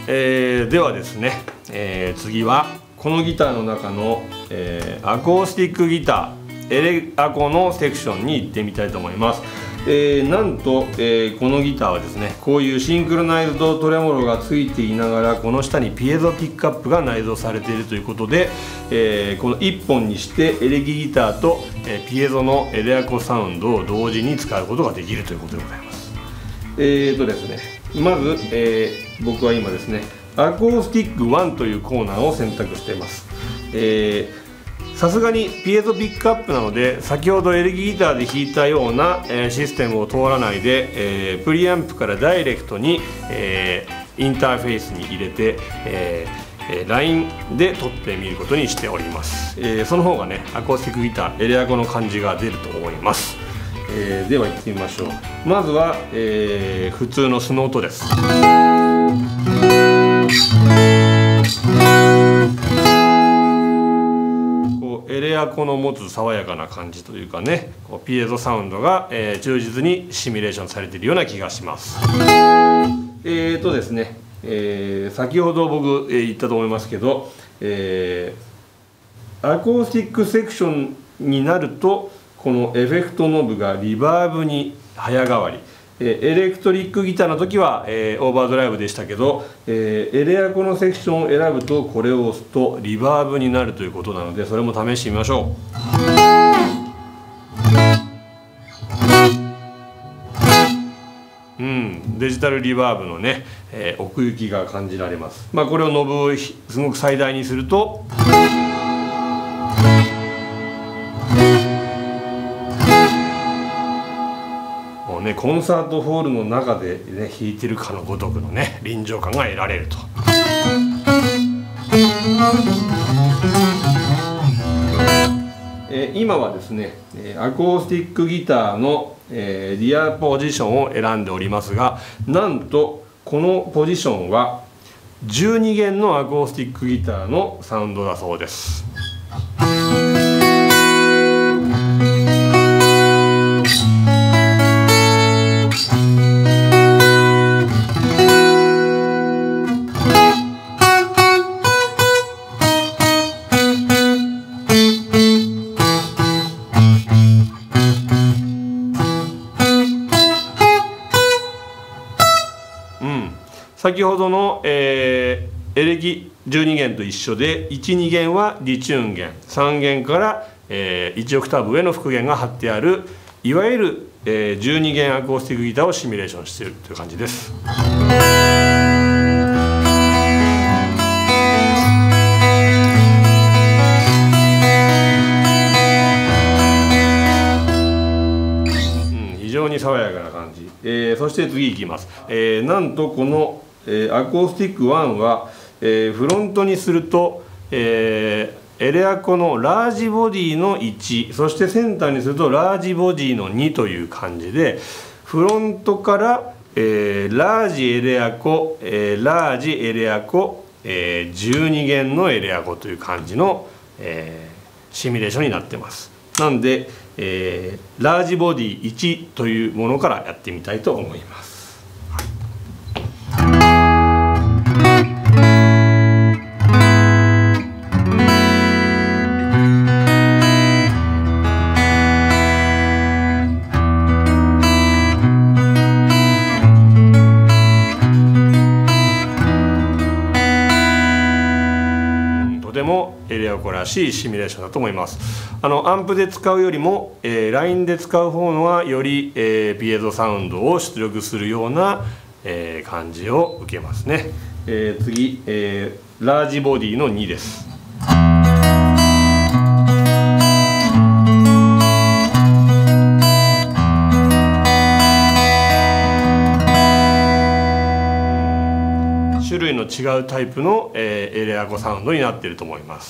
ではですね、次はこのギターの中の、アコースティックギターエレアコのセクションに行ってみたいと思います。なんと、このギターはですね、こういうシンクロナイズドトレモロがついていながら、この下にピエゾピックアップが内蔵されているということで、この1本にしてエレキギターと、ピエゾのエレアコサウンドを同時に使うことができるということでございます。ですね、まず、僕は今ですね、アコースティック1というコーナーを選択しています。さすがにピエゾピックアップなので、先ほどエレキギターで弾いたような、システムを通らないで、プリアンプからダイレクトに、インターフェースに入れて、LINE で撮ってみることにしております。その方がね、アコースティックギターエレアコの感じが出ると思います。では行ってみましょう。まずは、普通の素の音です。エレアコの持つ爽やかな感じというかね、こうピエゾサウンドが、忠実にシミュレーションされているような気がします。ですね、先ほど僕、言ったと思いますけど、アコースティックセクションになるとこのエフェクトノブがリバーブに早変わり、エレクトリックギターの時は、オーバードライブでしたけど、エレアコのセクションを選ぶとこれを押すとリバーブになるということなので、それも試してみましょう。デジタルリバーブのね、奥行きが感じられます。これをノブをすごく最大にするとコンサートホールの中で、ね、弾いてるかのごとくのね臨場感が得られると。今はですねアコースティックギターの、リアポジションを選んでおりますが、なんとこのポジションは12弦のアコースティックギターのサウンドだそうです。先ほどの、エレキ12弦と一緒で、1、2弦はリチューン弦、3弦から、1オクターブ上の復弦が貼ってある、いわゆる、12弦アコースティックギターをシミュレーションしているという感じです。非常に爽やかな感じ。そして次いきます。なんとこのアコースティック1は、フロントにすると、エレアコのラージボディの1、そしてセンターにするとラージボディの2という感じで、フロントから、ラージエレアコ、ラージエレアコ、12弦のエレアコという感じの、シミュレーションになってます。なんで、ラージボディ1というものからやってみたいと思います。エレアコらしいシミュレーションだと思います。アンプで使うよりも、LINE で使う方のはより、ピエゾサウンドを出力するような、感じを受けますね。次、ラージボディの2です。種類の違うタイプの、エレアコサウンドになっていると思います。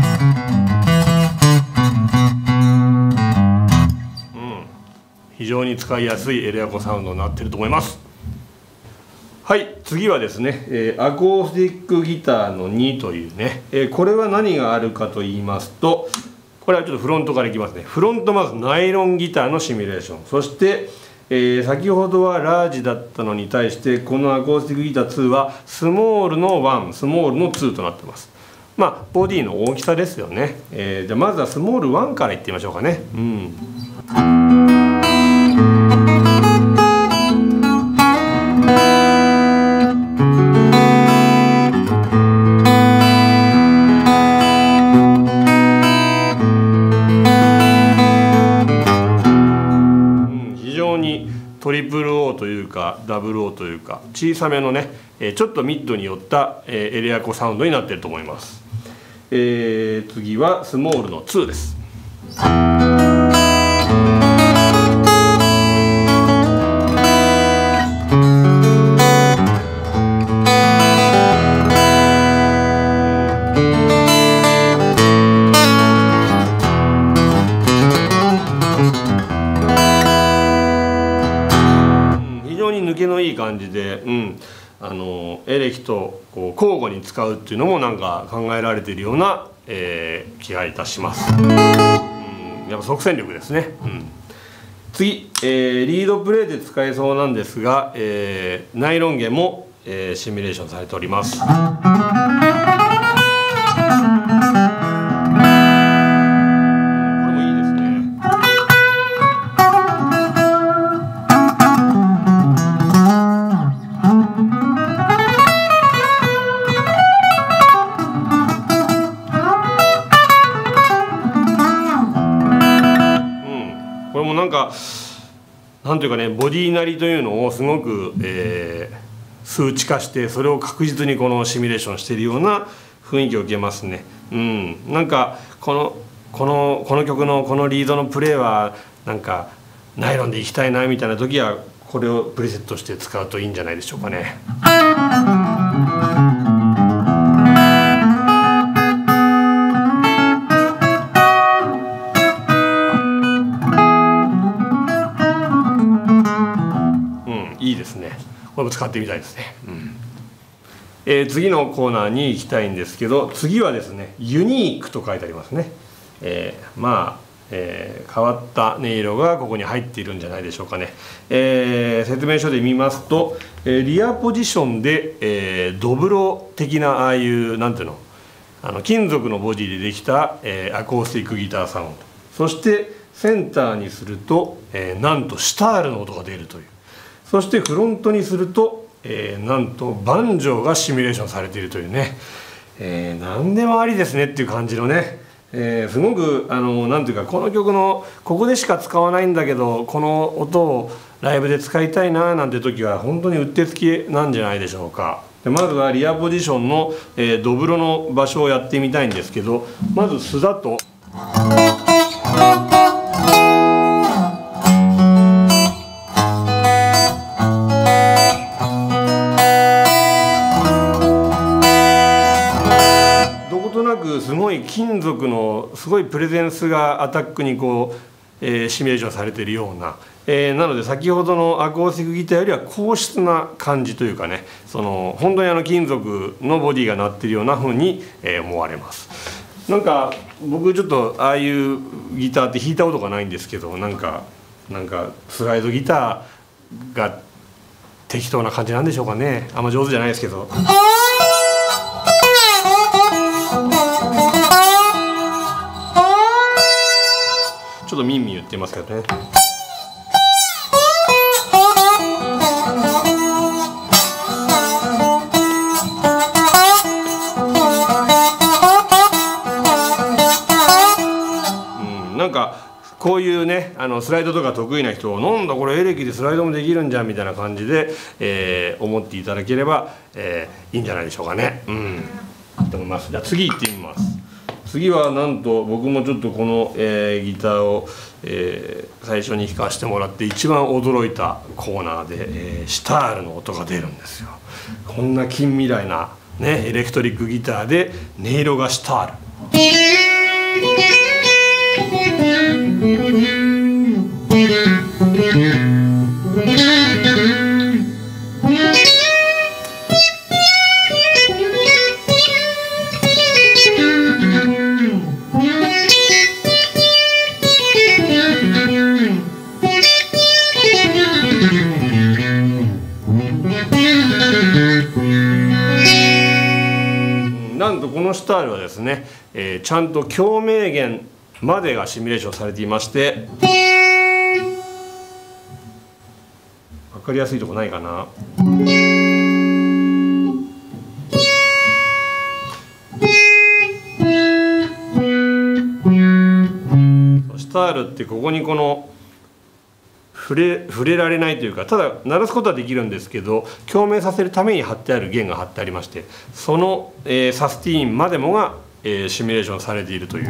非常に使いやすいエレアコサウンドになってると思います。はい、次はですね、アコースティックギターの2というね、これは何があるかと言いますと、これはちょっとフロントからいきますね。フロントまずナイロンギターのシミュレーション、そして、先ほどはラージだったのに対してこのアコースティックギター2はスモールの1、スモールの2となってます。まあボディの大きさですよね。じゃあまずはスモール1からいってみましょうかね。トリプル O というかダブル O というか小さめのねちょっとミッドに寄ったエレアコサウンドになっていると思います。次はスモールの2です。抜けのいい感じで、エレキとこう交互に使うっていうのもなんか考えられているような、気がいたします。やっぱ即戦力ですね。次、リードプレイで使えそうなんですが、ナイロン弦も、シミュレーションされております。これもなんかなんというかね、ボディなりというのをすごく、数値化してそれを確実にこのシミュレーションしているような雰囲気を受けますね。なんかこの曲のこのリードのプレーはなんかナイロンでいきたいなみたいな時はこれをプリセットして使うといいんじゃないでしょうかね。いいですね。これも使ってみたいですね。次のコーナーに行きたいんですけど、次はですねユニークと書いてありますね。変わった音色がここに入っているんじゃないでしょうかね。説明書で見ますと、リアポジションで、ドブロ的なああいうなんていうの、金属のボディでできた、アコースティックギターサウンド、そしてセンターにすると、なんとシタールの音が出るという。そしてフロントにすると、なんとバンジョーがシミュレーションされているというね、何でもありですねっていう感じのね、すごくなんていうか、この曲のここでしか使わないんだけどこの音をライブで使いたいななんて時は本当にうってつけなんじゃないでしょうか。でまずはリアポジションの、ドブロの場所をやってみたいんですけど、まず素だと。すごい金属のすごいプレゼンスがアタックにこう、シミュレーションされているような、なので先ほどのアコースティックギターよりは硬質な感じというかね、本当に金属のボディが鳴っているような風に、思われます。なんか僕ちょっとああいうギターって弾いたことがないんですけど、なんかスライドギターが適当な感じなんでしょうかね。あんま上手じゃないですけど。ちょっとミンミン言ってますけどね。なんかこういうねスライドとか得意な人をなんだこれエレキでスライドもできるんじゃんみたいな感じで、思っていただければ、いいんじゃないでしょうかね。と思います。じゃあ次行ってみます。次はなんと僕もちょっとこの、ギターを、最初に弾かせてもらって一番驚いたコーナーで、シタールの音が出るんですよ。こんな近未来な、ね、エレクトリックギターで音色がシタール。 なんとこのスタイルはですね、ちゃんと共鳴弦までがシミュレーションされていまして、分かりやすいとこないかな。スタイルってここにこの触れられないというか、ただ鳴らすことはできるんですけど、共鳴させるために貼ってある弦が貼ってありまして、その、サスティーンまでもが、シミュレーションされているという。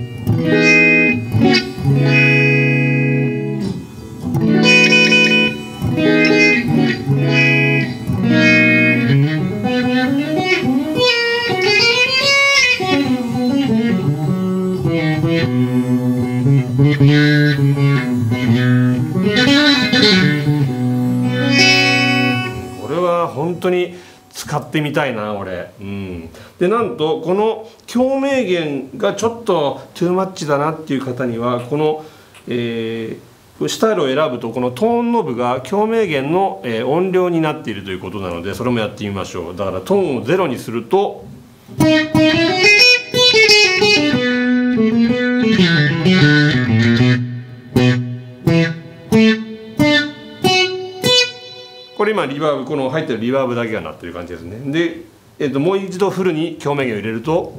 これは本当に使ってみたいな俺。でなんとこの共鳴弦がちょっとトゥーマッチだなっていう方には、この、スタイルを選ぶとこのトーンノブが共鳴弦の、音量になっているということなので、それもやってみましょう。だからトーンを0にするとこれ今リバーブ、この入ってるリバーブだけが鳴ってる感じですね。で、もう一度フルに共鳴弦を入れると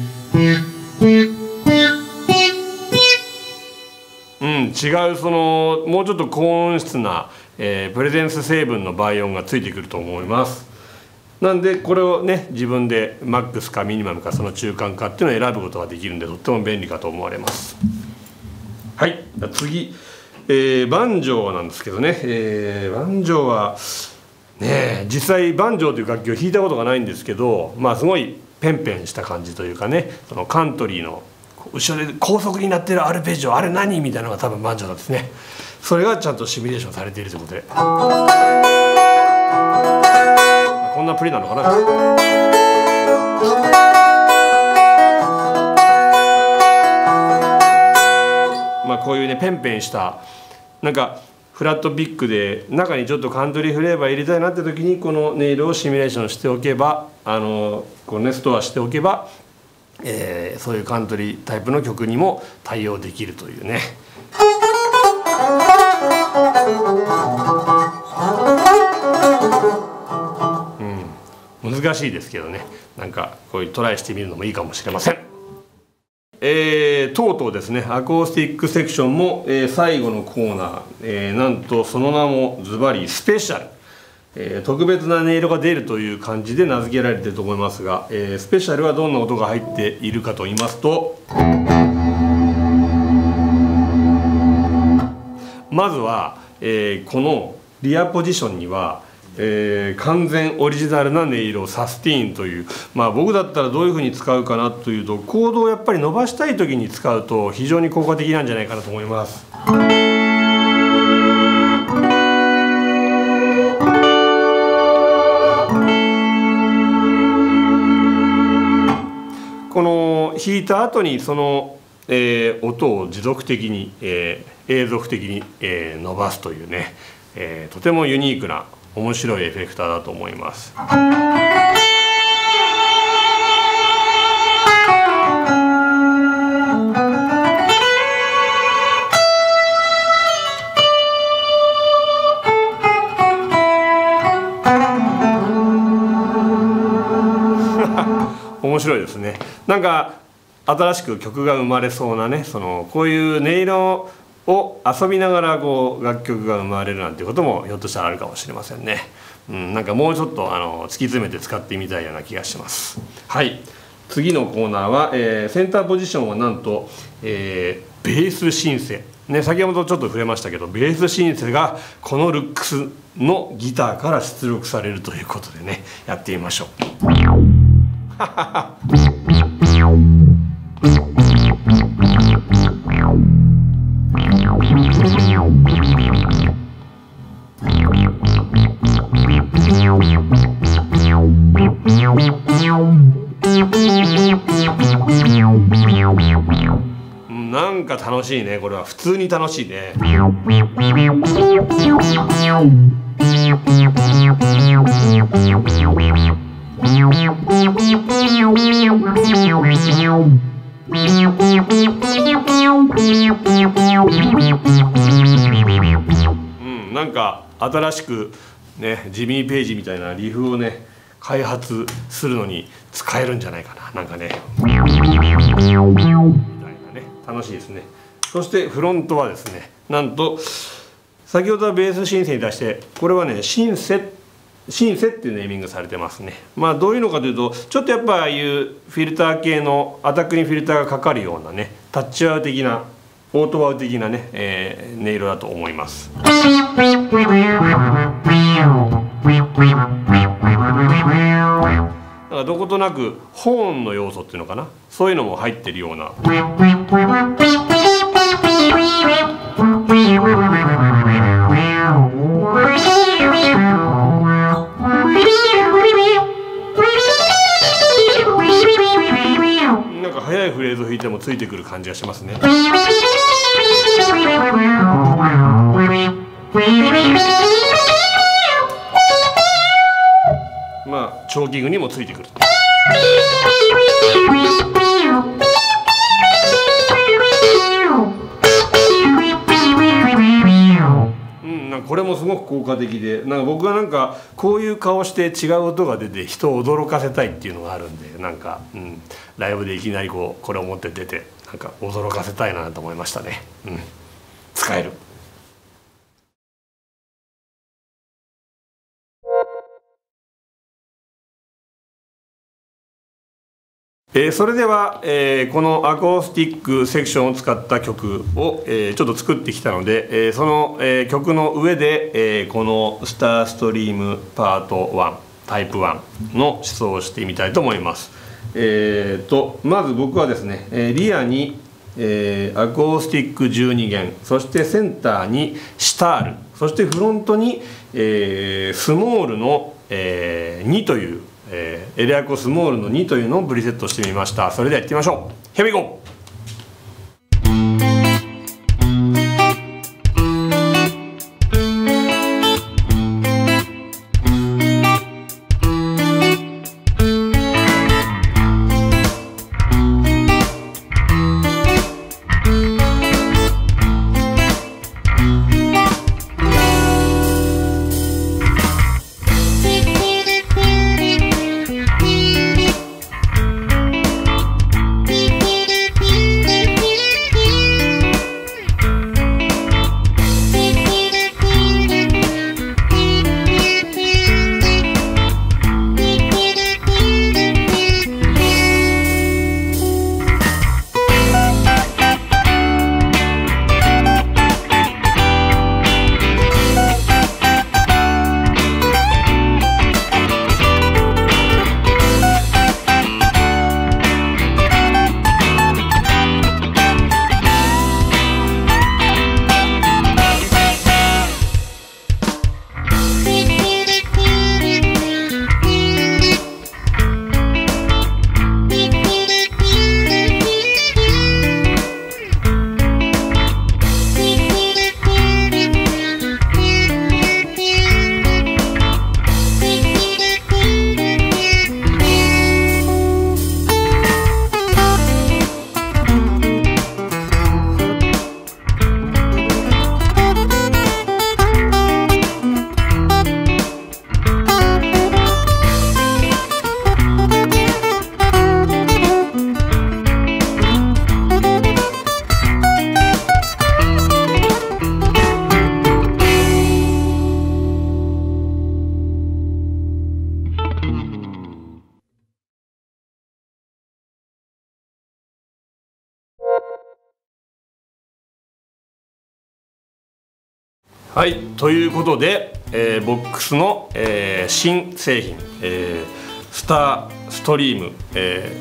違う、そのもうちょっと高音質な、プレゼンス成分の倍音がついてくると思います。なんでこれをね、自分でマックスかミニマムかその中間かっていうのを選ぶことができるんで、とっても便利かと思われます。はい、次、バンジョーなんですけどね、バンジョーはね、実際バンジョーという楽器を弾いたことがないんですけど、すごいペンペンした感じというかね、そのカントリーの後ろで高速になってるアルペジオ、あれ何みたいなのが多分バンジョーなんですね。それがちゃんとシミュレーションされているということで、こんなプリなのかな。こういうねペンペンしたなんかフラットピックで中にちょっとカントリーフレーバー入れたいなって時にこの音色をシミュレーションしておけば、こうねストアしておけば、そういうカントリータイプの曲にも対応できるというね。難しいですけどね、なんかこういうトライしてみるのもいいかもしれません。とうとうですね、アコースティックセクションも、最後のコーナー、なんとその名もズバリスペシャル、特別な音色が出るという感じで名付けられていると思いますが、スペシャルはどんな音が入っているかと言いますと、まずは、このリアポジションには完全オリジナルな音色サスティーンという、僕だったらどういうふうに使うかなというと、コードをやっぱり伸ばしたい時に使うと非常に効果的なんじゃないかなと思います。この弾いた後にその、音を持続的に、永続的に、伸ばすというね、とてもユニークな面白いエフェクターだと思います。面白いですね。なんか新しく曲が生まれそうなね、こういう音色を遊びながら楽曲が生まれるなんていうこともひょっとしたらあるかもしれませんね。なんかもうちょっと突き詰めて使ってみたいような気がします。はい、次のコーナーは、センターポジションはなんと、ベースシンセ、ね、先ほどちょっと触れましたけど、ベースシンセがこのルックスのギターから出力されるということでね、やってみましょう。 なんか楽しいね。これは普通に楽しいね。なんか新しくね、ジミー・ペイジみたいなリフをね開発するのに使えるんじゃないかな。なんかねみたいなね、楽しいですね。そしてフロントはですね、なんと先ほどはベースシンセに出して、これはねシンセっていうネーミングされてますね。まあどういうのかというと、ちょっとやっぱああいうフィルター系のアタックにフィルターがかかるようなね、タッチワウ的なオートワウ的なね、音色だと思います。なんかどことなくホーンの要素っていうのかな、そういうのも入ってるような。なんか速いフレーズを弾いてもついてくる感じがしますね。まあチョーキングにもついてくる。なんかこれもすごく効果的で、なんか僕はなんかこういう顔して違う音が出て人を驚かせたいっていうのがあるんで、なんか、ライブでいきなりこれを持って出てなんか驚かせたいなと思いましたね。使える。それでは、このアコースティックセクションを使った曲を、ちょっと作ってきたので、その、曲の上で、このスターストリームパート1タイプ1の思想をしてみたいと思います。まず僕はですね、リアに、アコースティック12弦、そしてセンターにシタール、そしてフロントに、スモールの、2というエレアコスモールの2というのをプリセットしてみました。それではやってみましょう。Here we go!はい、ということで、ボックスの、新製品、スターストリーム、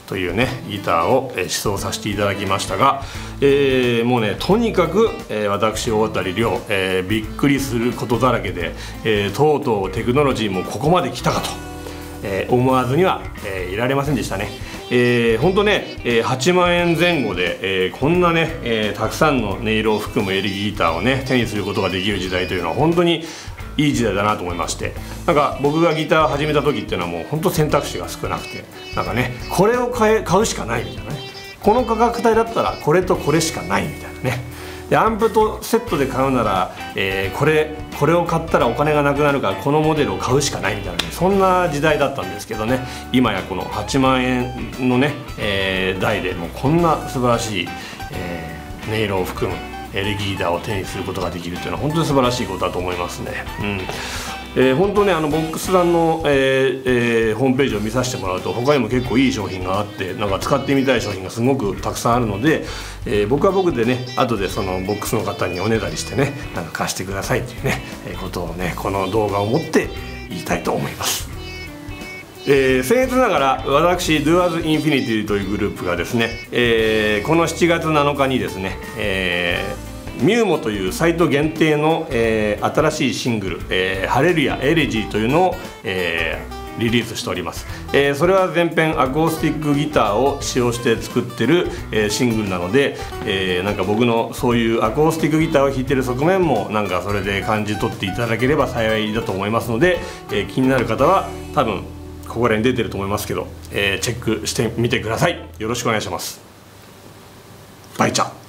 というねギターを試奏させていただきましたが、もうねとにかく、私大渡亮、びっくりすることだらけで、とうとうテクノロジーもここまで来たかと、思わずには、いられませんでしたね。本当ね、8万円前後で、こんなね、たくさんの音色を含むエレキギターをね手にすることができる時代というのは本当にいい時代だなと思いまして、なんか僕がギター始めた時っていうのはもう本当選択肢が少なくて、なんかねこれを買うしかないみたいなね、この価格帯だったらこれとこれしかないみたいなね、でアンプとセットで買うなら、これを買ったらお金がなくなるからこのモデルを買うしかないみたいなね、そんな時代だったんですけどね、今やこの8万円のね、台でもうこんな素晴らしい、音色を含むエレキギターを手にすることができるというのは本当に素晴らしいことだと思いますね。本当ねボックスさんの、ホームページを見させてもらうと他にも結構いい商品があって、なんか使ってみたい商品がすごくたくさんあるので、僕は僕でね後でそのボックスの方におねだりしてねなんか貸してくださいっていうね、ことをねこの動画をもって言いたいと思います。僭越ながら私 Doers Infinity というグループがですね、この7月7日にですね、ミューモというサイト限定の、新しいシングル「ハレルヤエレジー」というのを、リリースしております。それは全編アコースティックギターを使用して作ってる、シングルなので、なんか僕のそういうアコースティックギターを弾いてる側面もなんかそれで感じ取っていただければ幸いだと思いますので、気になる方は多分ここら辺出てると思いますけど、チェックしてみてください。よろしくお願いします。バイチャ。